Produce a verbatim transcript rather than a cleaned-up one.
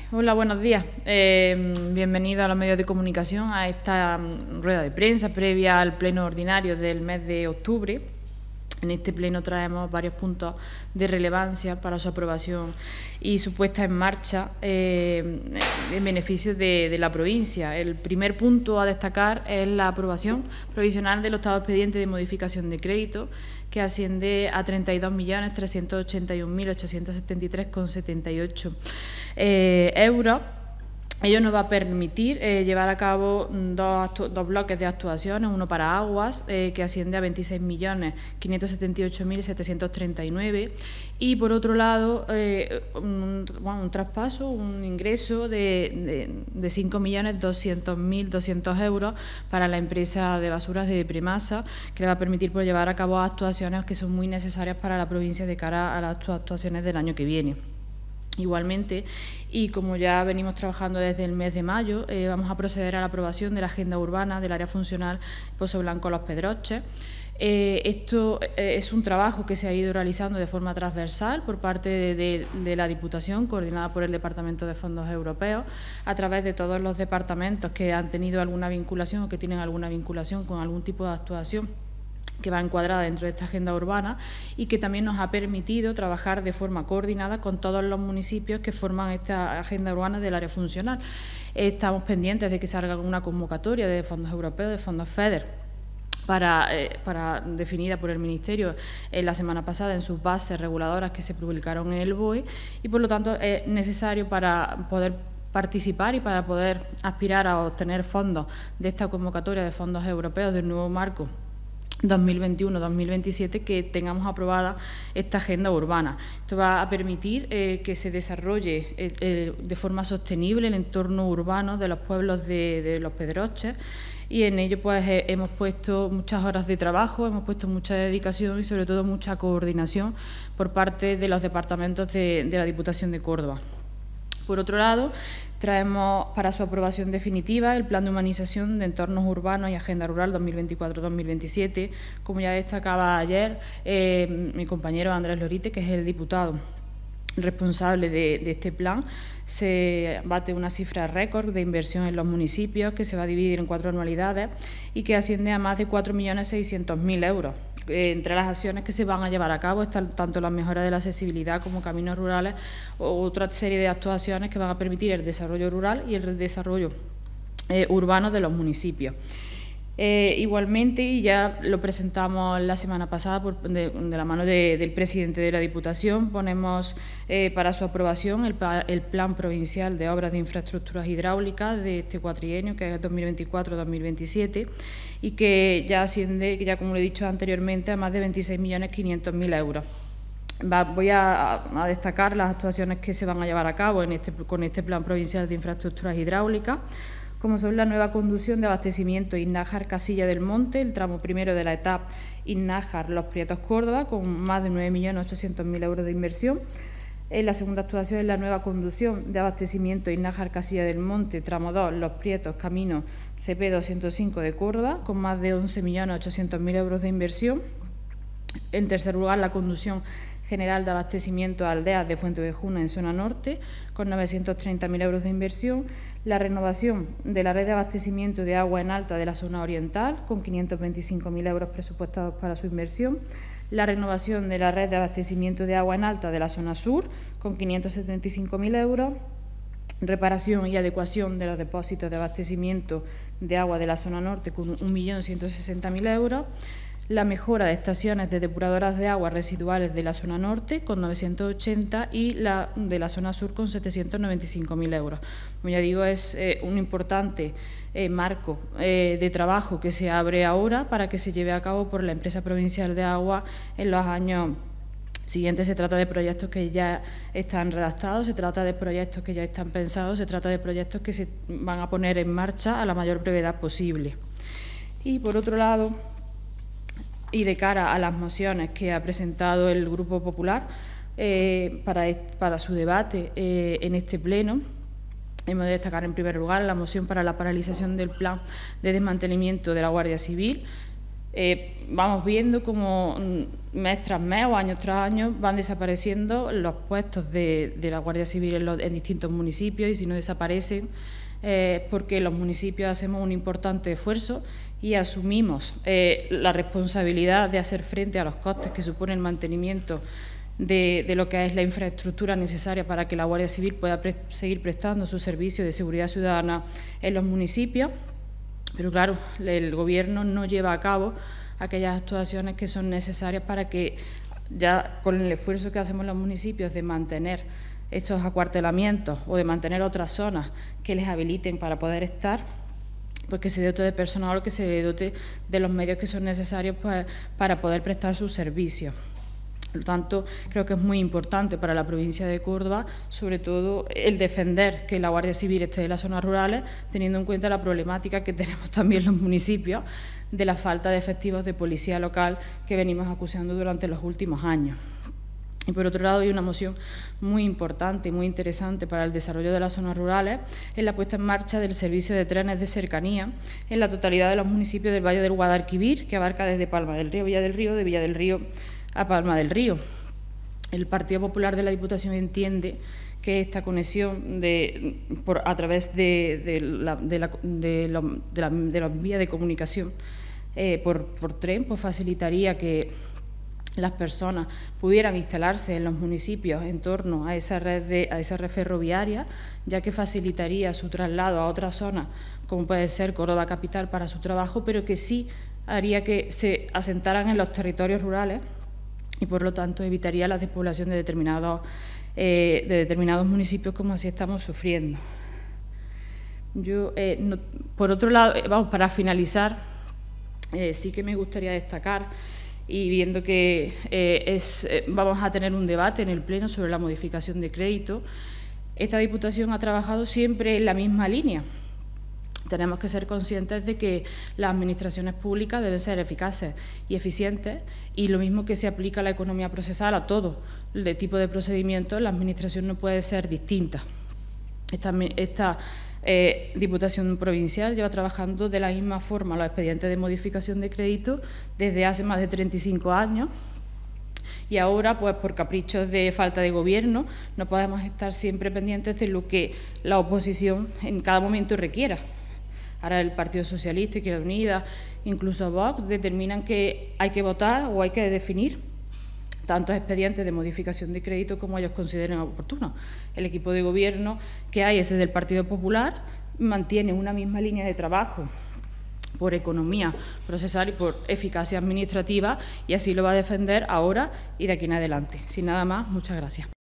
Hola, buenos días. Eh, bienvenido a los medios de comunicación a esta rueda de prensa previa al pleno ordinario del mes de octubre. En este pleno traemos varios puntos de relevancia para su aprobación y su puesta en marcha eh, en beneficio de, de la provincia. El primer punto a destacar es la aprobación provisional del octavo expediente de modificación de crédito, que asciende a treinta y dos millones trescientos ochenta y un mil ochocientos setenta y tres coma setenta y ocho eh, euros. Ello nos va a permitir eh, llevar a cabo dos, dos bloques de actuaciones, uno para aguas, eh, que asciende a veintiséis millones quinientos setenta y ocho mil setecientos treinta y nueve, y por otro lado eh, un, bueno, un traspaso, un ingreso de, de, de cinco millones doscientos mil doscientos euros para la empresa de basuras de Premasa, que le va a permitir pues, llevar a cabo actuaciones que son muy necesarias para la provincia de cara a las actuaciones del año que viene. Igualmente, y como ya venimos trabajando desde el mes de mayo, eh, vamos a proceder a la aprobación de la agenda urbana del área funcional Pozo Blanco-Los Pedroches. Eh, esto eh, es un trabajo que se ha ido realizando de forma transversal por parte de, de, de la Diputación, coordinada por el Departamento de Fondos Europeos, a través de todos los departamentos que han tenido alguna vinculación o que tienen alguna vinculación con algún tipo de actuación que va encuadrada dentro de esta agenda urbana y que también nos ha permitido trabajar de forma coordinada con todos los municipios que forman esta agenda urbana del área funcional. Estamos pendientes de que salga una convocatoria de fondos europeos, de fondos FEDER, Para, eh, para, definida por el Ministerio eh, la semana pasada en sus bases reguladoras que se publicaron en el B O E, y por lo tanto es necesario para poder participar y para poder aspirar a obtener fondos de esta convocatoria de fondos europeos del nuevo marco dos mil veintiuno dos mil veintisiete, que tengamos aprobada esta agenda urbana. Esto va a permitir eh, que se desarrolle eh, eh, de forma sostenible el entorno urbano de los pueblos de, de Los Pedroches, y en ello pues eh, hemos puesto muchas horas de trabajo, hemos puesto mucha dedicación y sobre todo mucha coordinación por parte de los departamentos de, de la Diputación de Córdoba. Por otro lado, traemos para su aprobación definitiva el Plan de Humanización de Entornos Urbanos y Agenda Rural dos mil veinticuatro dos mil veintisiete. Como ya destacaba ayer eh, mi compañero Andrés Lorite, que es el diputado responsable de, de este plan, se bate una cifra récord de inversión en los municipios, que se va a dividir en cuatro anualidades y que asciende a más de cuatro millones seiscientos mil euros. Entre las acciones que se van a llevar a cabo están tanto las mejoras de la accesibilidad como caminos rurales o otra serie de actuaciones que van a permitir el desarrollo rural y el desarrollo eh, urbano de los municipios. Eh, igualmente, y ya lo presentamos la semana pasada por, de, de la mano de, del presidente de la Diputación, ponemos eh, para su aprobación el, el Plan Provincial de Obras de Infraestructuras Hidráulicas de este cuatrienio, que es dos mil veinticuatro dos mil veintisiete, y que ya asciende, que ya como le he dicho anteriormente, a más de veintiséis millones quinientos mil euros. Va, voy a, a destacar las actuaciones que se van a llevar a cabo en este, con este Plan Provincial de Infraestructuras Hidráulicas, como son la nueva conducción de abastecimiento Innájar-Casilla del Monte, el tramo primero de la etapa Innájar-Los Prietos Córdoba, con más de nueve millones ochocientos mil euros de inversión. En la segunda actuación es la nueva conducción de abastecimiento Innájar-Casilla del Monte, tramo dos, Los Prietos, camino C P doscientos cinco de Córdoba, con más de once millones ochocientos mil euros de inversión. En tercer lugar, la conducción general de abastecimiento a aldeas de Fuentevejuna en zona norte, con novecientos treinta mil euros de inversión. La renovación de la red de abastecimiento de agua en alta de la zona oriental, con quinientos veinticinco mil euros presupuestados para su inversión. La renovación de la red de abastecimiento de agua en alta de la zona sur, con quinientos setenta y cinco mil euros. Reparación y adecuación de los depósitos de abastecimiento de agua de la zona norte, con un millón ciento sesenta mil euros. La mejora de estaciones de depuradoras de aguas residuales de la zona norte, con novecientos ochenta, y la de la zona sur, con setecientos noventa y cinco mil euros. Como ya digo, es eh, un importante eh, marco eh, de trabajo que se abre ahora para que se lleve a cabo por la Empresa Provincial de Agua en los años siguientes. Se trata de proyectos que ya están redactados, se trata de proyectos que ya están pensados, se trata de proyectos que se van a poner en marcha a la mayor brevedad posible. Y por otro lado, y de cara a las mociones que ha presentado el Grupo Popular eh, para, para su debate eh, en este pleno, hemos de destacar en primer lugar la moción para la paralización del plan de desmantelamiento de la Guardia Civil, Eh, vamos viendo cómo mes tras mes o año tras año van desapareciendo los puestos de, de la Guardia Civil en, los, en distintos municipios, y si no desaparecen eh, porque los municipios hacemos un importante esfuerzo y asumimos eh, la responsabilidad de hacer frente a los costes que supone el mantenimiento de, de lo que es la infraestructura necesaria para que la Guardia Civil pueda pre seguir prestando su servicio de seguridad ciudadana en los municipios. Pero claro, el Gobierno no lleva a cabo aquellas actuaciones que son necesarias para que, ya con el esfuerzo que hacemos los municipios de mantener estos acuartelamientos o de mantener otras zonas que les habiliten para poder estar, pues que se dote de personal o que se dote de los medios que son necesarios pues, para poder prestar sus servicios. Por lo tanto, creo que es muy importante para la provincia de Córdoba, sobre todo el defender que la Guardia Civil esté en las zonas rurales, teniendo en cuenta la problemática que tenemos también los municipios de la falta de efectivos de policía local que venimos acusando durante los últimos años. Y por otro lado, hay una moción muy importante y muy interesante para el desarrollo de las zonas rurales, es la puesta en marcha del servicio de trenes de cercanía en la totalidad de los municipios del Valle del Guadalquivir, que abarca desde Palma del Río, Villa del Río, de Villa del Río a Palma del Río. El Partido Popular de la Diputación entiende que esta conexión de, por, a través de, de, la, de, la, de, la, de, la, de la vía de comunicación eh, por, por tren pues facilitaría que las personas pudieran instalarse en los municipios en torno a esa red, de, a esa red ferroviaria, ya que facilitaría su traslado a otras zonas, como puede ser Córdoba capital para su trabajo, pero que sí haría que se asentaran en los territorios rurales y por lo tanto evitaría la despoblación de determinados, eh, de determinados municipios como así estamos sufriendo. Yo, eh, no, por otro lado, eh, vamos, para finalizar, eh, sí que me gustaría destacar, y viendo que eh, es, eh, vamos a tener un debate en el Pleno sobre la modificación de crédito, esta Diputación ha trabajado siempre en la misma línea. Tenemos que ser conscientes de que las administraciones públicas deben ser eficaces y eficientes, y lo mismo que se aplica a la economía procesal, a todo el tipo de procedimientos, la administración no puede ser distinta. Esta, esta eh, Diputación Provincial lleva trabajando de la misma forma los expedientes de modificación de crédito desde hace más de treinta y cinco años, y ahora, pues por caprichos de falta de gobierno, no podemos estar siempre pendientes de lo que la oposición en cada momento requiera. Ahora el Partido Socialista, Izquierda Unida, incluso Vox, determinan que hay que votar o hay que definir tantos expedientes de modificación de crédito como ellos consideren oportunos. El equipo de gobierno que hay, ese del Partido Popular, mantiene una misma línea de trabajo por economía procesal y por eficacia administrativa, y así lo va a defender ahora y de aquí en adelante. Sin nada más, muchas gracias.